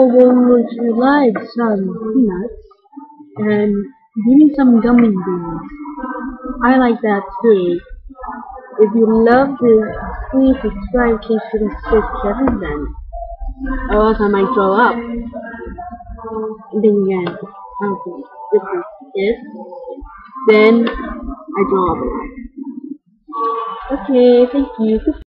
would you like some peanuts? And give me some gummy bears. I like that too. If you love this, please subscribe to Six Seven then. Or else I might throw up. Then again, okay, this is it. Then I draw up. Okay, thank you.